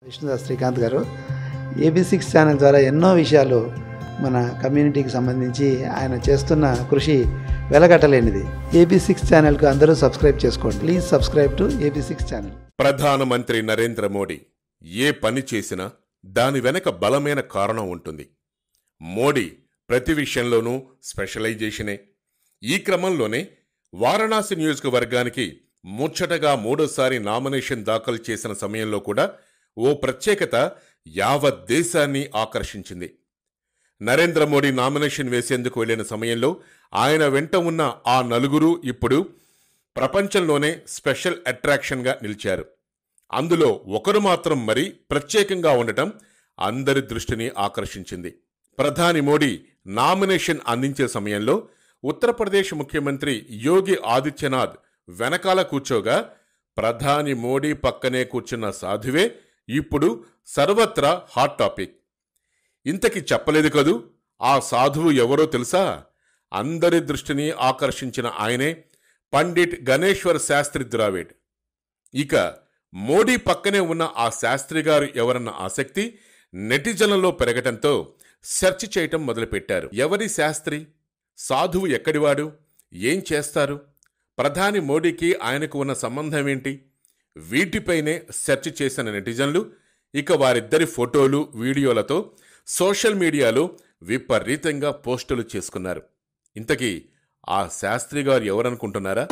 విష్ణుదాస్ శ్రీకాంత్ గారు AB6 channel ద్వారా ఎన్నో విషయాలు మన కమ్యూనిటీకి సంబంధించి ఆయన చేస్తున్న కృషి వెలగట్టలేనిది. AB6 ఛానల్కు అందరూ సబ్స్క్రైబ్ చేసుకోండి. Please subscribe to AB6 channel. ప్రధానమంత్రి నరేంద్ర మోడీ ఏ పని చేసినా దాని వెనక బలమైన కారణం ఉంటుంది. మోడీ ప్రతి విషయంలోనూ స్పెషలైజేషనే. ఈ క్రమంలోనే వారణాసి నియోజకవర్గానికి ముచ్చటగా మూడోసారి నామినేషన్ దాఖలు చేసిన సమయంలో కూడా ఓ ప్రత్యేకత యావత్ దేశాన్ని ఆకర్షించింది. నరేంద్ర మోడీ నామినేషన్ వేసేందుకు వెళ్లిన సమయంలో ఆయన వెంట ఉన్న ఆ నలుగురు ఇప్పుడు ప్రపంచంలోనే స్పెషల్ అట్రాక్షన్గా నిలిచారు. అందులో ఒకరు మాత్రం మరీ ప్రత్యేకంగా ఉండటం అందరి దృష్టిని ఆకర్షించింది. ప్రధాని మోడీ నామినేషన్ అందించే సమయంలో ఉత్తరప్రదేశ్ ముఖ్యమంత్రి యోగి ఆదిత్యనాథ్ వెనకాల కూర్చోగా ప్రధాని మోడీ పక్కనే కూర్చున్న సాధువే ఇప్పుడు సర్వత్రా హాట్ టాపిక్. ఇంతకీ చెప్పలేదు కదూ ఆ సాధువు ఎవరో తెలుసా? అందరి దృష్టిని ఆకర్షించిన ఆయనే పండిట్ గణేశ్వర్ శాస్త్రి ద్రావిడ్. ఇక మోడీ పక్కనే ఉన్న ఆ శాస్త్రి గారు ఎవరన్న ఆసక్తి నెటిజన్లలో పెరగటంతో సెర్చ్ చేయటం మొదలుపెట్టారు. ఎవరి శాస్త్రి? సాధువు ఎక్కడివాడు? ఏం చేస్తారు? ప్రధాని మోడీకి ఆయనకు ఉన్న సంబంధం ఏంటి? వీటిపైనే సెర్చ్ చేసిన నెటిజన్లు ఇక వారిద్దరి ఫోటోలు, వీడియోలతో సోషల్ మీడియాలో విపరీతంగా పోస్టులు చేసుకున్నారు. ఇంతకీ ఆ శాస్త్రి గారు ఎవరనుకుంటున్నారా?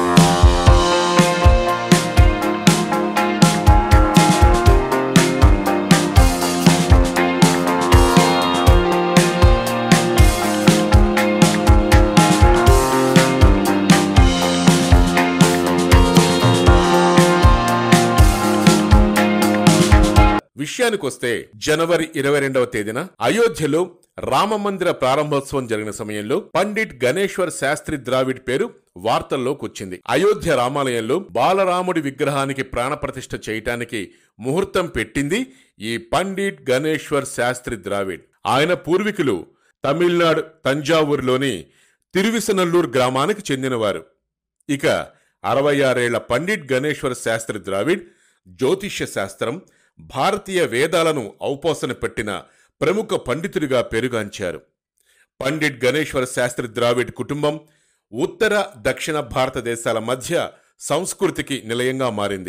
విషయానికొస్తే జనవరి 22వ తేదీన అయోధ్యలో రామమందిర ప్రారంభోత్సవం జరిగిన సమయంలో పండిట్ గణేశ్వర్ శాస్త్రి ద్రావిడ్ పేరు వార్తల్లోకొచ్చింది. అయోధ్య రామాలయంలో బాలరాముడి విగ్రహానికి ప్రాణప్రతిష్ఠ చేయటానికి ముహూర్తం పెట్టింది ఈ పండిట్ గణేశ్వర్ శాస్త్రి ద్రావిడ్. ఆయన పూర్వీకులు తమిళనాడు తంజావూరులోని తిరువిసనల్లూరు గ్రామానికి చెందినవారు. ఇక 66 ఏళ్ల పండిట్ గణేశ్వర్ శాస్త్రి ద్రావిడ్ జ్యోతిష్య శాస్త్రం, భారతీయ వేదాలను ఔపోసన పెట్టిన ప్రముఖ పండితుడిగా పేరుగాంచారు. పండిట్ గణేశ్వర శాస్త్రి ద్రావిడ్ కుటుంబం ఉత్తర దక్షిణ భారతదేశాల మధ్య సంస్కృతికి నిలయంగా మారింది.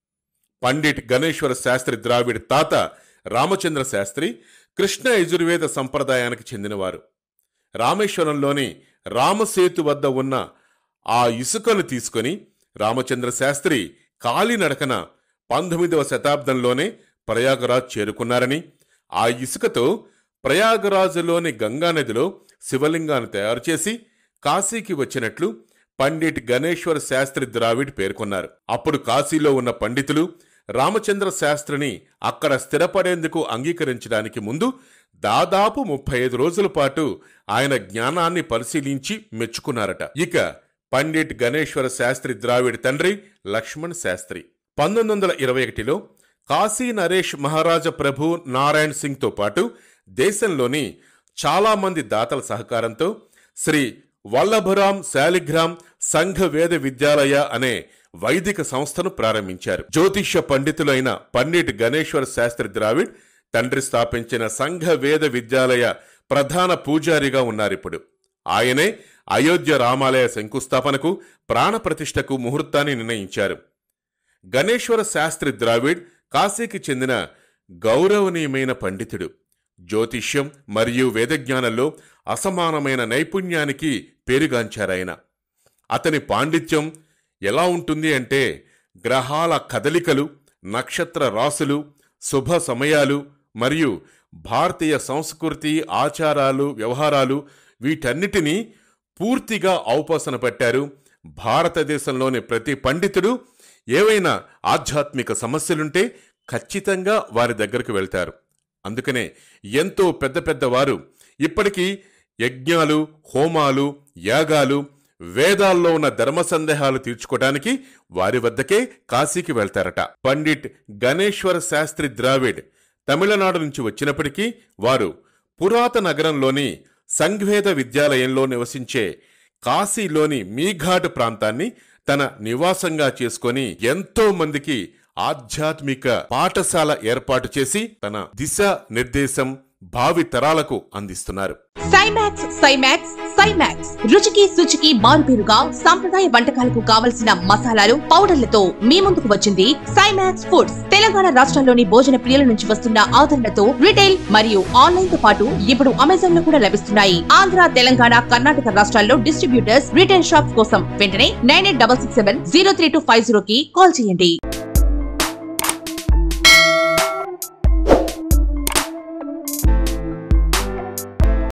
పండిట్ గణేశ్వర శాస్త్రి ద్రావిడ్ తాత రామచంద్ర శాస్త్రి కృష్ణ యజుర్వేద సంప్రదాయానికి చెందినవారు. రామేశ్వరంలోని రామసేతు వద్ద ఉన్న ఆ ఇసుకను తీసుకొని రామచంద్ర శాస్త్రి కాలినడకన 19వ శతాబ్దంలోనే ప్రయాగరాజ్ చేరుకున్నారని, ఆ ఇసుకతో ప్రయాగరాజులోని గంగానదిలో శివలింగాన్ని తయారు చేసి కాశీకి వచ్చినట్లు పండిట్ గణేశ్వర్ శాస్త్రి ద్రావిడ్ పేర్కొన్నారు. అప్పుడు కాశీలో ఉన్న పండితులు రామచంద్ర శాస్త్రిని అక్కడ స్థిరపడేందుకు అంగీకరించడానికి ముందు దాదాపు 35 రోజుల పాటు ఆయన జ్ఞానాన్ని పరిశీలించి మెచ్చుకున్నారట. ఇక పండిట్ గణేశ్వర శాస్త్రి ద్రావిడ్ తండ్రి లక్ష్మణ్ శాస్త్రి 1921లో కాశీ నరేష్ మహారాజ ప్రభు నారాయణ్ సింగ్తో పాటు దేశంలోని చాలామంది దాతల సహకారంతో శ్రీ వల్లభరామ్ శాలిగ్రామ్ సంఘ వేద విద్యాలయ అనే వైదిక సంస్థను ప్రారంభించారు. జ్యోతిష్య పండితులైన పండిట్ గణేశ్వర్ శాస్త్రి ద్రావిడ్ తండ్రి స్థాపించిన సంఘ వేద విద్యాలయ ప్రధాన పూజారిగా ఉన్నారిప్పుడు. ఆయనే అయోధ్య రామాలయ శంకుస్థాపనకు ప్రాణప్రతిష్ఠకు ముహూర్తాన్ని నిర్ణయించారు. గణేశ్వర శాస్త్రి ద్రావిడ్ కాశీకి చెందిన గౌరవనీయమైన పండితుడు. జ్యోతిష్యం మరియు వేదజ్ఞానంలో అసమానమైన నైపుణ్యానికి పేరుగాంచారాయన. అతని పాండిత్యం ఎలా ఉంటుంది అంటే గ్రహాల కదలికలు, నక్షత్ర రాసులు, శుభ సమయాలు మరియు భారతీయ సంస్కృతి, ఆచారాలు, వ్యవహారాలు వీటన్నిటినీ పూర్తిగా ఔపాసన పెట్టారు. భారతదేశంలోని ప్రతి పండితుడు ఏవైనా ఆధ్యాత్మిక సమస్యలుంటే ఖచ్చితంగా వారి దగ్గరకు వెళ్తారు. అందుకనే ఎంతో పెద్ద పెద్దవారు ఇప్పటికీ యజ్ఞాలు, హోమాలు, యాగాలు, వేదాల్లో ఉన్న ధర్మ సందేహాలు తీర్చుకోవడానికి వారి వద్దకే కాశీకి వెళ్తారట. పండిట్ గణేశ్వర శాస్త్రి ద్రావిడ్ తమిళనాడు నుంచి వచ్చినప్పటికీ వారు పురాతన నగరంలోని సంఘవేద విద్యాలయంలో నివసించే కాశీలోని మీఘాట్ ప్రాంతాన్ని తన నివాసంగా చేసుకొని ఎంతో మందికి ఆధ్యాత్మిక పాఠశాల ఏర్పాటు చేసి తన దిశా నిర్దేశం భావి తరాలకు అందిస్తున్నారు. సైమాక్స్ రుచికి శుచికి మారుపేరుగా సాంప్రదాయ వంటకాలకు కావలసిన మసాలాలు, పౌడర్లతో మీ ముందుకు వచ్చింది సైమాక్స్ ఫుడ్స్. తెలంగాణ రాష్ట్రంలోని భోజన ప్రియుల నుంచి వస్తున్న ఆదరణతో రిటైల్ మరియు ఆన్లైన్ తో పాటు ఇప్పుడు అమెజాన్ లో కూడా లభిస్తున్నాయి. ఆంధ్ర, తెలంగాణ, కర్ణాటక రాష్ట్రాల్లో డిస్ట్రిబ్యూటర్స్, రిటైల్ షాప్స్ కోసం వెంటనే 9866703250 కి కాల్ చేయండి.